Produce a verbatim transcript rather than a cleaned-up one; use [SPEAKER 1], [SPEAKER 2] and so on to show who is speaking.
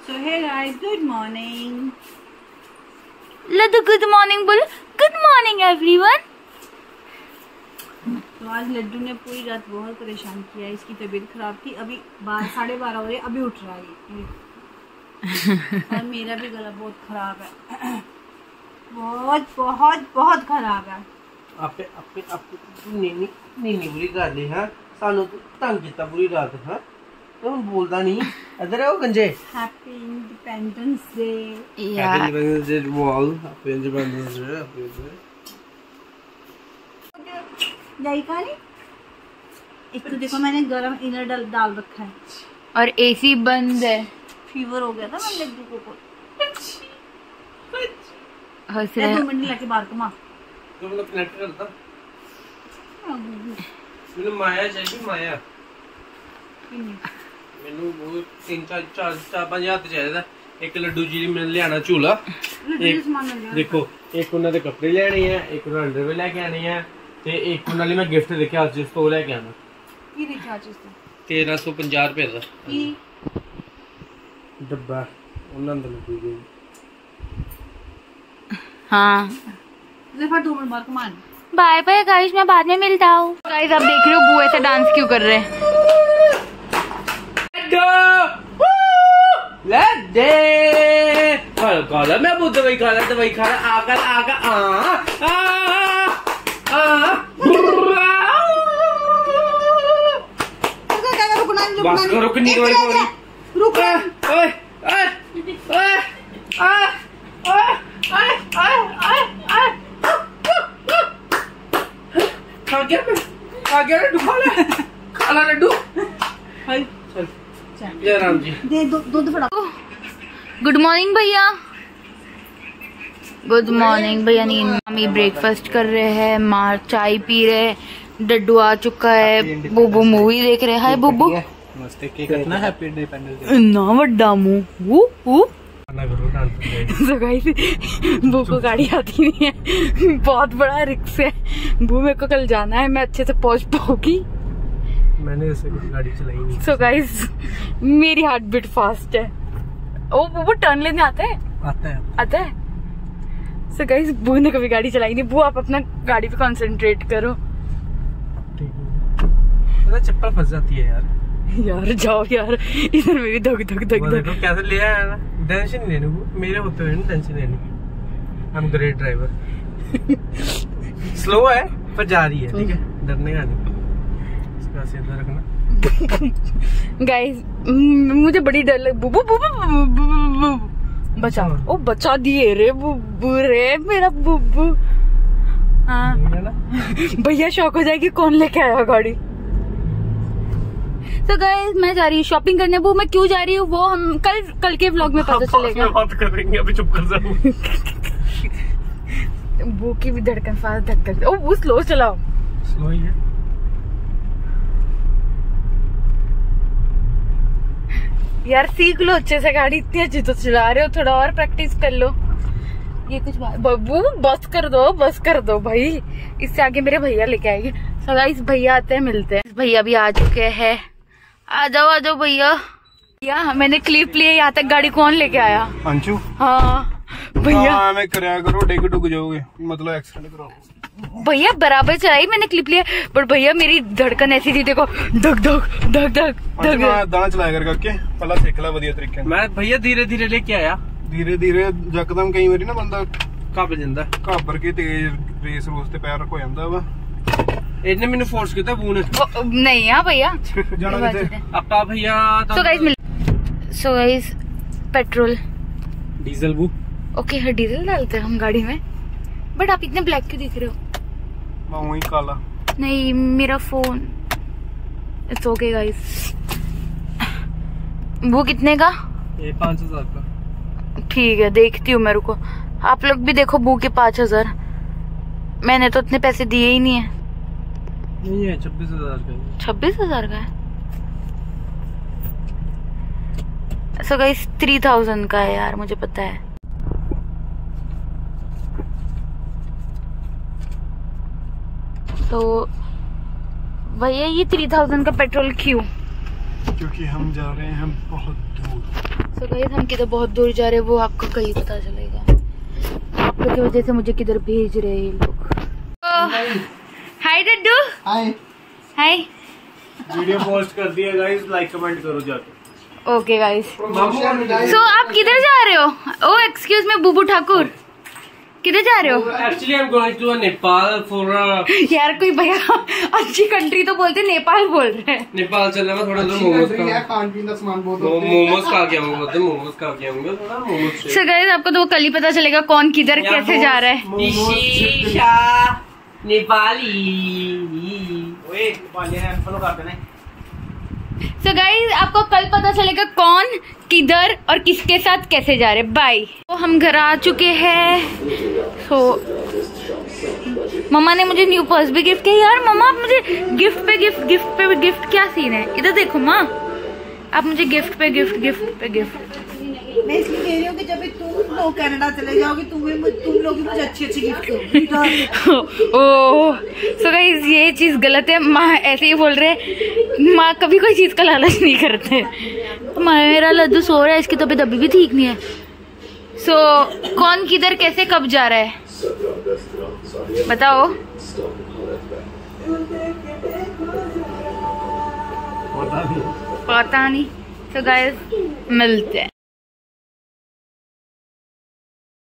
[SPEAKER 1] So hey guys, good morning.
[SPEAKER 2] Laddu good morning बोलो। Good morning everyone.
[SPEAKER 1] तो आज लड्डू ने पूरी रात बहुत परेशान किया, इसकी तबीयत खराब थी। अभी बारह साढ़े बारह बजे अभी उठ रहा है और मेरा भी गला बहुत खराब है, बहुत बहुत बहुत खराब है।
[SPEAKER 3] आपे आपे आपे नीनी नीनी बुरी कर ली है, सानू तंग किया पूरी रात है। तो बोलता नहीं इधर है वो गंजे।
[SPEAKER 1] Happy independence day
[SPEAKER 3] happy independence day बोल। हैप्पी इंडिपेंडेंस डे हैप्पी
[SPEAKER 1] जाई का नहीं। एक तो देखो मैंने गरम इनर डाल डाल रखा है
[SPEAKER 2] और एसी बंद है।
[SPEAKER 1] फीवर हो गया था मैं लड्डू को
[SPEAKER 2] हंस रहे
[SPEAKER 1] दो मिनट लेके बाहर कमा
[SPEAKER 3] तो मतलब कनेक्ट करता मैंने माया चाहिए माया ਮੈਨੂੰ ਉਹ तीन चार चार चार पांच हज़ार ਤੇ ਚਾਹੀਦਾ। ਇੱਕ ਲੱਡੂ ਜੀ ਮੈਨੂੰ ਲਿਆਣਾ ਝੂਲਾ, ਦੇਖੋ ਇੱਕ ਉਹਨਾਂ ਦੇ ਕੱਪੜੇ ਲੈਣੇ ਆ, ਇੱਕ ਉਹਨਾਂ ਅੰਡਰਵੇਅਰ ਲੈ ਕੇ ਆਣੀ ਆ ਤੇ ਇੱਕ ਉਹਨਾਂ ਲਈ ਮੈਂ ਗਿਫਟ ਦੇਖਿਆ ਅੱਜ ਜਿਸ ਤੋਂ ਲੈ ਕੇ ਆਣਾ।
[SPEAKER 1] ਕੀ ਦੇਖਿਆ ਅੱਜ ਇਸ ਤੋਂ?
[SPEAKER 3] तेरह सौ पचास ਰੁਪਏ ਦਾ
[SPEAKER 1] ਕੀ
[SPEAKER 3] ਡੱਬਾ ਉਹਨਾਂ ਦਾ ਲੱਡੂ ਜੀ।
[SPEAKER 2] हाँ
[SPEAKER 1] ले फिर दो मिनट बाहर कमान।
[SPEAKER 2] बाय बाय गाइस, मैं बाद में मिलता हूँ। गाइस आप देख रहे हो बुआ ऐसे डांस क्यों कर रहे हैं।
[SPEAKER 3] लड्डे कल कल मैं वो दवाई खा रहा दवाई खा रहा आकर आकर आ आ आ बस करो रुक नहीं दवाई खा रही रुक ओए ओए ओए आ ओए ओए ओए ओए खा गया मैं खा गया लड्डू खा ले खा ला लड्डू हाय चल जय राम जी।
[SPEAKER 1] दे दो दूध फड़ा।
[SPEAKER 2] गुड मॉर्निंग भैया। गुड मॉर्निंग भैया। नींद मम्मी ब्रेकफास्ट कर रहे हैं, माँ चाय पी रहे, डड्डू आ चुका है, बुब्बू मूवी देख रहे हैं। हाय बुब्बू
[SPEAKER 3] नमस्ते। केक कटना हैप्पी इंडिपेंडेंस डे
[SPEAKER 2] ना वड्डा मुंह वो वो so guys, बू को गाड़ी आती नहीं है, बहुत बड़ा रिस्क है। बू मेरे को कल जाना है, मैं अच्छे से पहुंच पाऊंगी।
[SPEAKER 3] मैंने ऐसे कुछ गाड़ी चलाई नहीं।
[SPEAKER 2] so guys, मेरी हार्ट बीट फास्ट है। ओ वो टर्न लेने आता है
[SPEAKER 3] आता है
[SPEAKER 2] आता है so guys, बू ने कभी गाड़ी चलाई नहीं। बू आप अपना गाड़ी पे कंसंट्रेट करो।
[SPEAKER 3] ठीक है, चप्पल फंस जाती है यार।
[SPEAKER 2] यार जाओ यार, इधर मेरी धक धक धक धक।
[SPEAKER 3] देखो कैसे ले आया ना, टेंशन नहीं लेनी वो मेरे होते हुए नहीं टेंशन लेनी। I am great driver. Slow है पर जा रही है, ठीक है, डरने का नहीं। इसका सीधा रखना।
[SPEAKER 2] गाइस मुझे बड़ी डर लग। बुबू बुबू बचा ओ बचा दिए रे बुबू रे मेरा बुबू। हाँ भैया शौक हो जाएगी कौन लेके आया गाड़ी। तो गाइस मैं जा रही हूँ शॉपिंग करने। वो मैं क्यों जा रही हूँ वो हम कल कल के व्लॉग में पता चलेगा।
[SPEAKER 3] बात करेंगे, अभी चुप कर जाओ।
[SPEAKER 2] वो की भी धड़कन फास्ट धड़कन। ओ वो स्लो चलाओ।
[SPEAKER 3] स्लो ही है
[SPEAKER 2] यार, सीख लो अच्छे से गाड़ी, इतनी अच्छी तो चला रहे हो, थोड़ा और प्रैक्टिस कर लो। ये कुछ बात बब्बू बस कर दो बस कर दो भाई, इससे आगे मेरे भैया लेके आएंगे। so guys, भैया आते हैं मिलते हैं। भैया भी आ चुके हैं, आ जाओ आ जाओ भैया। भैया मैंने क्लिप लिए, यहाँ तक गाड़ी कौन लेके आया?
[SPEAKER 4] अंशु।
[SPEAKER 2] हाँ भैया
[SPEAKER 4] हाँ, मैं कराया करो डेग डुग जाओगे, मतलब एक्सीडेंट कराओ।
[SPEAKER 2] भैया बराबर चलाई, मैंने क्लिप लिया, पर भैया मेरी धड़कन ऐसी थी, देखो धक धक धक धक धक।
[SPEAKER 4] दाना चलाया कर करके पहला सीख ला वधिया तरीके।
[SPEAKER 3] मैं भैया धीरे धीरे लेके आया,
[SPEAKER 4] धीरे धीरे जकदम कई बारी ना बंदा
[SPEAKER 3] काब जांदा,
[SPEAKER 4] घाबर के तेज रेस रोस ते पैर रखो जांदा वा।
[SPEAKER 3] ਇਹਨੇ ਮੈਨੂੰ ਫੋਰਸ ਕੀਤਾ ਬੂ ਨੇ।
[SPEAKER 2] नहीं हाँ भैया
[SPEAKER 4] जाना किथे
[SPEAKER 3] आपा भैया।
[SPEAKER 2] सो गाइस मिल सो गाइस पेट्रोल
[SPEAKER 3] डीजल बू
[SPEAKER 2] ओके है, डीजल डालते हैं हम गाड़ी में। बट आप इतने ब्लैक क्यों दिख रहे हो?
[SPEAKER 4] मैं वही काला
[SPEAKER 2] नहीं मेरा फोन। It's okay guys. वो कितने का?
[SPEAKER 3] ये पाँच हजार का।
[SPEAKER 2] ठीक है देखती हूँ मैं, रुको आप लोग भी देखो। बू के पाँच हजार, मैंने तो इतने पैसे दिए ही नहीं है।
[SPEAKER 3] नहीं है छब्बीस हजार का।
[SPEAKER 2] छब्बीस हजार का है। सो गाइस थ्री थाउजेंड का है यार, मुझे पता है। तो भैया ये थ्री थाउजेंड का पेट्रोल क्यों?
[SPEAKER 4] क्योंकि हम जा रहे हैं बहुत दूर।
[SPEAKER 2] सो गाइस हम किधर बहुत दूर जा रहे हैं वो आपको कहीं पता चलेगा। आप लोग की वजह से मुझे किधर भेज रहे हैं ये लोग। हाय डड्डू।
[SPEAKER 4] हाय।
[SPEAKER 2] हाय।
[SPEAKER 4] वीडियो पोस्ट कर दिया गाइस, लाइक कमेंट करो जाके।
[SPEAKER 2] Okay guys. सो आप किधर जा रहे हो? ओ एक्सक्यूज मी बुबू ठाकुर, किधर जा रहे हो?
[SPEAKER 3] Actually I am going to Nepal for
[SPEAKER 2] यार कोई भैया अच्छी कंट्री तो बोलते, नेपाल बोल रहे हैं।
[SPEAKER 3] नेपाल चलना मैं थोड़ा सा मोमोज का
[SPEAKER 4] खान पीन का सामान बहुत
[SPEAKER 3] मोमोज खा के आऊंगा, तो मोमोज खा के आऊंगा थोड़ा मोमोज।
[SPEAKER 2] सो गाइस आपको तो वो कल ही पता चलेगा कौन किधर कैसे जा रहा है।
[SPEAKER 3] निशिशा नेपाली
[SPEAKER 4] ओए नेपाली ने फॉलो कर देना।
[SPEAKER 2] सो गाइस आपको कल पता चलेगा कौन किधर और किसके साथ कैसे जा रहे। बाय। तो हम घर आ चुके हैं। सो मम्मा ने मुझे न्यू पर्स भी गिफ्ट किया। यार मम्मा आप मुझे गिफ्ट पे गिफ्ट गिफ्ट पे गिफ्ट क्या सीन है? इधर देखो माँ, आप मुझे गिफ्ट पे गिफ्ट गिफ्ट पे गिफ्ट।
[SPEAKER 1] मैं इसलिए कह रही हूँ कि जब भी तुम लोग कनाडा चले जाओगे तुम्हें तुम लोग भी मुझे अच्छी अच्छी गिफ्ट दोगे।
[SPEAKER 2] ओह सो गाइस ये चीज गलत है। माँ ऐसे ही बोल रहे हैं, माँ कभी कोई चीज का लालच नहीं करते। तो मेरा लड्डू सो रहा है, इसकी तबीयत अभी भी ठीक नहीं है। सो so, कौन किधर कैसे कब जा रहा है बताओ?
[SPEAKER 3] पता नहीं
[SPEAKER 2] पता नहीं। सो गाइस मिलते हैं।